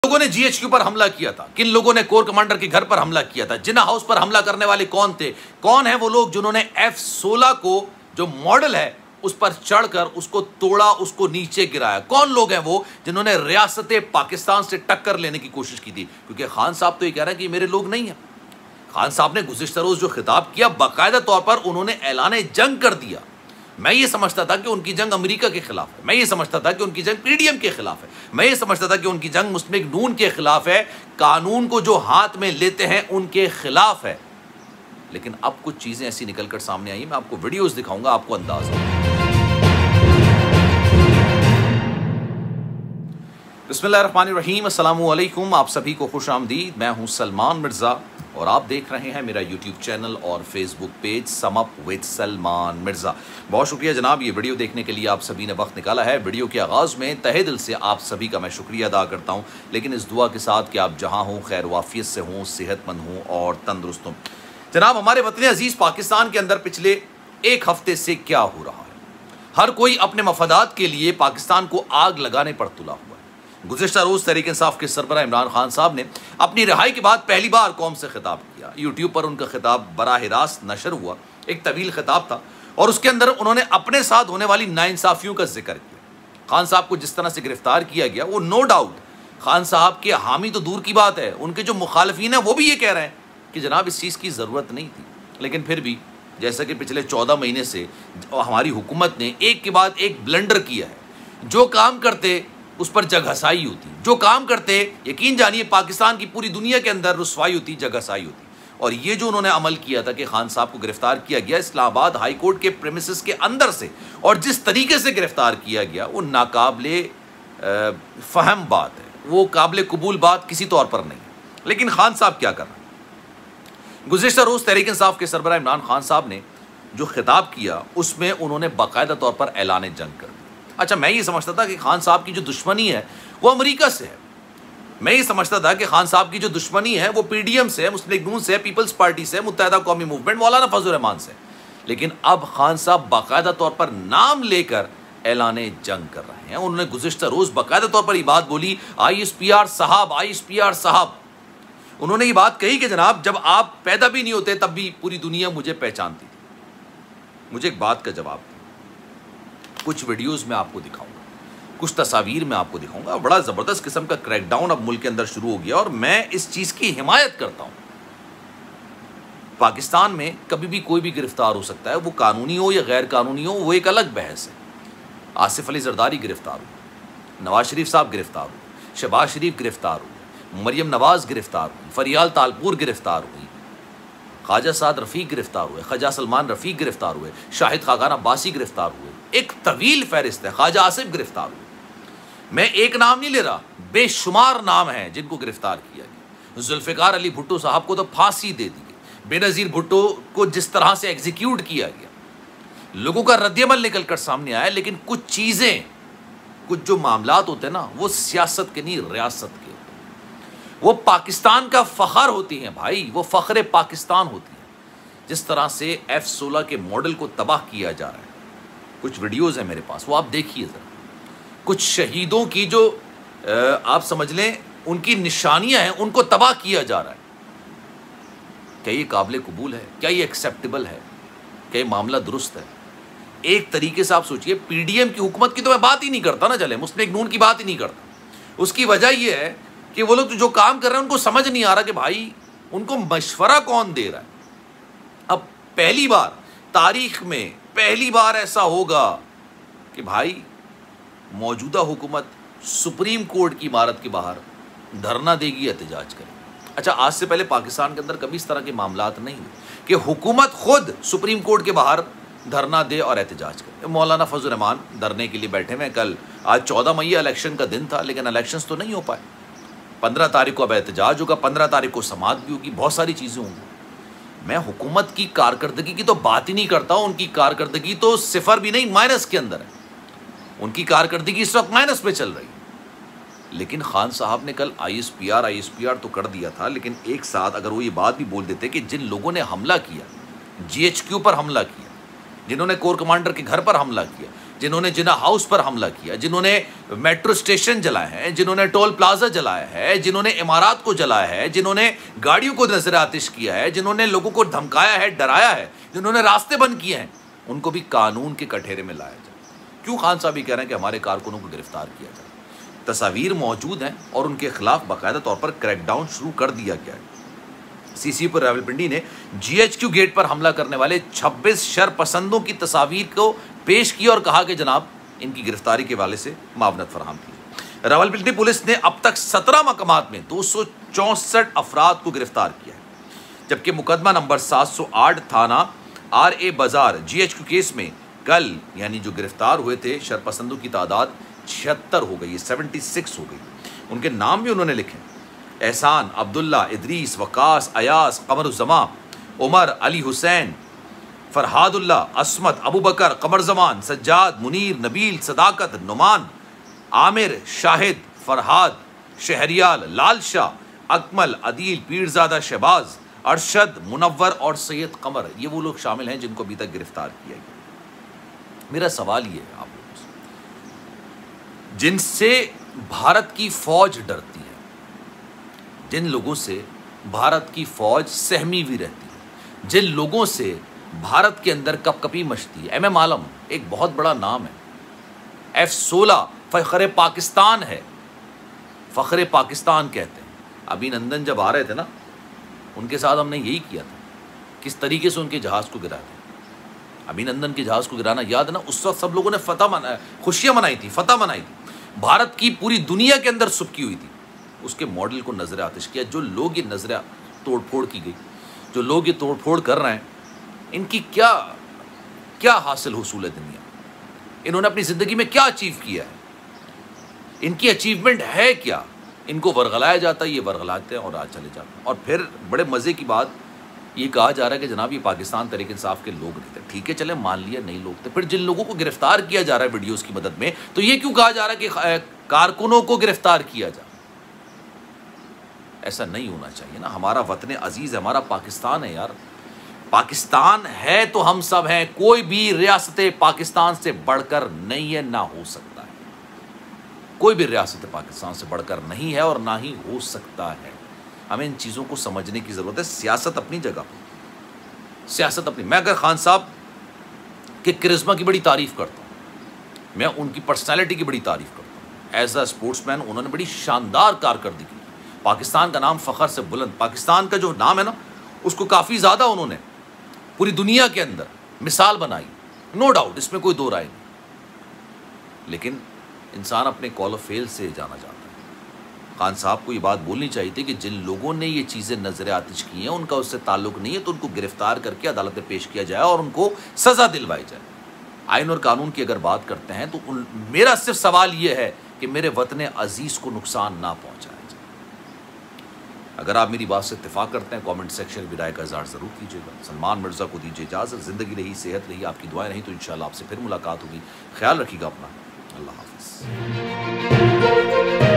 लोगों ने जीएचक्यू पर हमला किया था, किन लोगों ने कोर कमांडर के घर पर हमला किया था, जिन्ना हाउस पर हमला करने वाले कौन थे, कौन है वो लोग जिन्होंने F-16 को जो मॉडल है उस पर चढ़कर उसको तोड़ा, उसको नीचे गिराया, कौन लोग हैं वो जिन्होंने रियासत पाकिस्तान से टक्कर लेने की कोशिश की थी। क्योंकि खान साहब तो ये कह रहे हैं कि मेरे लोग नहीं है। खान साहब ने गुज़िश्ता रोज जो खिताब किया, बाकायदा तौर पर उन्होंने ऐलान जंग कर दिया। मैं ये समझता था कि उनकी जंग अमेरिका के खिलाफ है, मैं ये समझता था कि उनकी जंग पीडीएम के खिलाफ है, मैं ये समझता था कि उनकी जंग मुस्लिम लीग नून के खिलाफ है, कानून को जो हाथ में लेते हैं उनके खिलाफ है। लेकिन अब कुछ चीजें ऐसी निकलकर सामने आई, मैं आपको वीडियोस दिखाऊंगा, आपको अंदाज होगा। बिस्मिल्लाहिर्रहमानिर्रहीम, अस्सलामु अलैकुम, आप सभी को खुश आमदीद। मैं हूं सलमान मिर्ज़ा और आप देख रहे हैं मेरा यूट्यूब चैनल और Facebook page sum up with Salman Mirza. बहुत शुक्रिया जनाब, ये वीडियो देखने के लिए आप सभी ने वक्त निकाला है। वीडियो के आगाज़ में तहे दिल से आप सभी का मैं शुक्रिया अदा करता हूँ, लेकिन इस दुआ के साथ कि आप जहाँ हों खैर वाफियत से हों, सेहतमंद हों और तंदुरुस्त हों। जनाब, हमारे वतन अजीज़ पाकिस्तान के अंदर पिछले एक हफ्ते से क्या हो रहा है? हर कोई अपने मफादात के लिए पाकिस्तान को आग लगाने पर तुला हुआ है। गुज़िश्ता रोज़ तहरीक इंसाफ के सरबराह इमरान खान साहब ने अपनी रिहाई के बाद पहली बार कौम से खिताब किया। यूट्यूब पर उनका खिताब बराह रास्त नशर हुआ, एक तवील खिताब था और उसके अंदर उन्होंने अपने साथ होने वाली नाइंसाफ़ियों का जिक्र किया। खान साहब को जिस तरह से गिरफ्तार किया गया, वो नो डाउट खान साहब के हामी तो दूर की बात है, उनके जो मुखालफीन हैं वो भी ये कह रहे हैं कि जनाब इस चीज़ की ज़रूरत नहीं थी। लेकिन फिर भी जैसा कि पिछले 14 महीने से हमारी हुकूमत ने एक के बाद एक ब्लंडर किया है, जो काम करते उस पर जगहसाई होती, जो काम करते यकीन जानिए पाकिस्तान की पूरी दुनिया के अंदर रुसवाई होती, जगहसाई होती। और ये जो उन्होंने अमल किया था कि खान साहब को गिरफ्तार किया गया इस्लामाबाद हाई कोर्ट के प्रेमिसेस के अंदर से, और जिस तरीके से गिरफ्तार किया गया वो नाकाबिले फ़हम बात है, वो काबिल कबूल बात किसी तौर पर नहीं है। लेकिन खान साहब क्या कर रहे हैं? गुज़िश्ता रोज़ तहरीक इंसाफ के सरबराह इमरान खान साहब ने जो खिताब किया उसमें उन्होंने बाकायदा तौर पर ऐलान जंग कर दिया। अच्छा, मैं ये समझता था कि खान साहब की जो दुश्मनी है वो अमेरिका से है। मैं ये समझता था कि खान साहब की जो दुश्मनी है वो पीडीएम से है, मुस्लिम लीग नून से है, पीपल्स पार्टी से, मुत्तहिदा कौमी मूवमेंट, मौलाना फजल रहमान से। लेकिन अब खान साहब बाकायदा तौर पर नाम लेकर ऐलान जंग कर रहे हैं। उन्होंने गुज़िश्ता रोज़ बाकायदा तौर पर ये बात बोली, ISPR साहब, ISPR साहब। उन्होंने ये बात कही कि जनाब जब आप पैदा भी नहीं होते तब भी पूरी दुनिया मुझे पहचानती थी। मुझे एक बात का जवाब दें। कुछ वीडियोस में आपको दिखाऊंगा, कुछ तस्वीर में आपको दिखाऊंगा। बड़ा ज़बरदस्त किस्म का क्रैकडाउन अब मुल्क के अंदर शुरू हो गया और मैं इस चीज़ की हिमायत करता हूँ। पाकिस्तान में कभी भी कोई भी गिरफ्तार हो सकता है, वो कानूनी हो या गैर कानूनी हो, वो एक अलग बहस है। आसिफ अली जरदारी गिरफ्तार हुए, नवाज शरीफ साहब गिरफ्तार हुए, शहबाज शरीफ गिरफ्तार हुए, मरियम नवाज गिरफ्तार हुई, फरियाल तालपुर गिरफ्तार हुई, ख्वाजा साद रफ़ीक गिरफ्तार हुए, ख्वाजा सलमान रफ़ीक गिरफ्तार हुए, शाहिद खाकान अब्बासी गिरफ्तार हुए, एक तवील फहरिस्त है, ख्वाजा आसिफ गिरफ्तार हुए। मैं एक नाम नहीं ले रहा, बेशुमार नाम हैं जिनको गिरफ्तार किया गया। जुल्फ़िकार अली भुट्टो साहब को तो फांसी दे दी गई, बेनज़ीर भुट्टो को जिस तरह से एग्जीक्यूट किया गया, लोगों का रद्दअमल निकल कर सामने आया। लेकिन कुछ चीज़ें, कुछ जो मामलात होते हैं ना, वो सियासत के नहीं रियासत के, वो पाकिस्तान का फ़ख्र होती हैं भाई, वो फ़ख्र पाकिस्तान होती है। जिस तरह से F-16 के मॉडल को तबाह किया जा रहा है, कुछ वीडियोज़ हैं मेरे पास, वो आप देखिए ज़रा। कुछ शहीदों की जो आप समझ लें उनकी निशानियां हैं, उनको तबाह किया जा रहा है। क्या ये काबिल कबूल है? क्या ये एक्सेप्टेबल है? क्या ये मामला दुरुस्त है? एक तरीके से आप सोचिए, पीडीएम की हुकूमत की तो मैं बात ही नहीं करता ना, चले मुस्लिम लीग नून की बात ही नहीं करता। उसकी वजह यह है कि वो लोग तो जो काम कर रहे हैं उनको समझ नहीं आ रहा कि भाई उनको मशवरा कौन दे रहा है। अब पहली बार तारीख में पहली बार ऐसा होगा कि भाई मौजूदा हुकूमत सुप्रीम कोर्ट की इमारत के बाहर धरना देगी, एहतजाज करेगी। अच्छा, आज से पहले पाकिस्तान के अंदर कभी इस तरह के मामलात नहीं हुए कि हुकूमत खुद सुप्रीम कोर्ट के बाहर धरना दे और एहतजाज करे। मौलाना फजल रहमान धरने के लिए बैठे हुए कल, आज 14 मई इलेक्शन का दिन था, लेकिन इलेक्शंस तो नहीं हो पाए। 15 तारीख को अब एहतजाज होगा, 15 तारीख को समाअत भी होगी, बहुत सारी चीज़ें होंगी। मैं हुकूमत की कारकर्दगी की तो बात ही नहीं करता हूँ। उनकी कारकर्दगी तो सिफर भी नहीं, माइनस के अंदर है। उनकी कारकर्दगी इस वक्त माइनस पे चल रही है। लेकिन खान साहब ने कल ISPR तो कर दिया था, लेकिन एक साथ अगर वो ये बात भी बोल देते कि जिन लोगों ने हमला किया, GHQ पर हमला किया, जिन्होंने कोर कमांडर के घर पर हमला किया, जिन्होंने जिन्ना हाउस पर हमला किया, जिन्होंने मेट्रो स्टेशन जलाए हैं, जिन्होंने टोल प्लाजा जलाया है, जिन्होंने इमारात को जलाया है, जिन्होंने गाड़ियों को नजर आतिश किया है, जिन्होंने लोगों को धमकाया है, डराया है, जिन्होंने रास्ते बंद किए हैं, उनको भी कानून के कठघरे में लाया जाए। क्यों खान साहब ये कह रहे हैं कि हमारे कारकुनों को गिरफ्तार किया जाए? तस्वीर मौजूद हैं और उनके खिलाफ बाकायदा तौर पर क्रैकडाउन शुरू कर दिया गया है। सीसीपी रावलपिंडी ने जीएचक्यू गेट पर हमला करने वाले 26 शरपसंदों की तस्वीर को पेश की और कहा कि जनाब इनकी गिरफ्तारी के वाले से मावनत फराहम कीजिए। रावलपिंडी पुलिस ने अब तक 17 मकामात में 264 अफराद को गिरफ्तार किया है, जबकि मुकदमा नंबर 708 थाना RA बाजार जीएचक्यू केस में कल यानी जो गिरफ्तार हुए थे शरपसंदों की तादाद 76 हो गई, 76 हो गई। उनके नाम भी उन्होंने लिखे: एहसान, अब्दुल्ला, इदरीस, वकास, अयास, कमरुज़्ज़मा, उमर, अली हुसैन, फरहादुल्ला, असमत, अबू बकर, कमर जमान, सज्जाद, मुनीर, नबील, सदाकत, नुमान, आमिर, शाहिद, फरहाद, शहरियाल, लाल शाह, अकमल, अदील, पीरजादा, शहबाज, अरशद, मुनव्वर और सैयद कमर। ये वो लोग शामिल हैं जिनको अभी तक गिरफ्तार किया गया। मेरा सवाल ये है आप लोगों से, जिनसे भारत की फौज डरती है, जिन लोगों से भारत की फौज सहमी हुई रहती है, जिन लोगों से भारत के अंदर कपकपी मचती है। MM आलम एक बहुत बड़ा नाम है, F-16 फ़ख्र पाकिस्तान है, फ़ख्र पाकिस्तान कहते हैं। अभिनंदन जब आ रहे थे ना, उनके साथ हमने यही किया था, किस तरीके से उनके जहाज़ को गिरा दिया। अभिनंदन के जहाज़ को गिराना याद है ना? उस वक्त सब लोगों ने खुशियाँ मनाई थी, फतह मनाई थी, भारत की पूरी दुनिया के अंदर सुबकी हुई थी। उसके मॉडल को नजर आतिश किया। जो लोग ये नजर तोड़फोड़ की गई, जो लोग ये तोड़फोड़ कर रहे हैं, इनकी क्या क्या हासिल हुसूल है दुनिया? इन्होंने अपनी ज़िंदगी में क्या अचीव किया है? इनकी अचीवमेंट है क्या? इनको वरगलाया जाता है, ये वरगलाते हैं और आज चले जाते हैं। और फिर बड़े मज़े की बात ये कहा जा रहा है कि जनाब ये पाकिस्तान तहरीक इंसाफ के लोग नहीं थे। ठीक है, चले मान लिया नहीं लोग थे। फिर जिन लोगों को गिरफ्तार किया जा रहा है वीडियोज़ की मदद में, तो ये क्यों कहा जा रहा है कि कारकुनों को गिरफ्तार किया जाए? ऐसा नहीं होना चाहिए ना। हमारा वतन अजीज़ है, हमारा पाकिस्तान है यार। पाकिस्तान है तो हम सब हैं। कोई भी रियासत पाकिस्तान से बढ़कर नहीं है, ना हो सकता है। कोई भी रियासत पाकिस्तान से बढ़कर नहीं है और ना ही हो सकता है। हमें इन चीज़ों को समझने की ज़रूरत है। सियासत अपनी जगह, सियासत अपनी। मैं अगर खान साहब के करिश्मा की बड़ी तारीफ़ करता हूँ, मैं उनकी पर्सनैलिटी की बड़ी तारीफ़ करता हूँ। एज अ स्पोर्ट्समैन उन्होंने बड़ी शानदार कारकर्दगी की। पाकिस्तान का नाम फ़ख्र से बुलंद, पाकिस्तान का जो नाम है ना, उसको काफ़ी ज़्यादा उन्होंने पूरी दुनिया के अंदर मिसाल बनाई, नो डाउट, इसमें कोई दो राय नहीं। लेकिन इंसान अपने कॉल ऑफ फेल से जाना जाता है। खान साहब को ये बात बोलनी चाहिए थी कि जिन लोगों ने ये चीज़ें नजर आतिश की हैं, उनका उससे ताल्लुक़ नहीं है, तो उनको गिरफ्तार करके अदालत में पेश किया जाए और उनको सज़ा दिलवाई जाए। आइन और कानून की अगर बात करते हैं तो मेरा सिर्फ सवाल ये है कि मेरे वतन अजीज़ को नुकसान ना पहुँचाया जाए। अगर आप मेरी बात से इत्तेफाक करते हैं, कमेंट सेक्शन में राय का इज़हार ज़रूर कीजिएगा। सलमान मिर्ज़ा को दीजिए इजाज़त। ज़िंदगी रही, सेहत रही, आपकी दुआएं रही तो इंशाअल्लाह आपसे फिर मुलाकात होगी। ख्याल रखिएगा अपना। अल्लाह हाफ़िज़।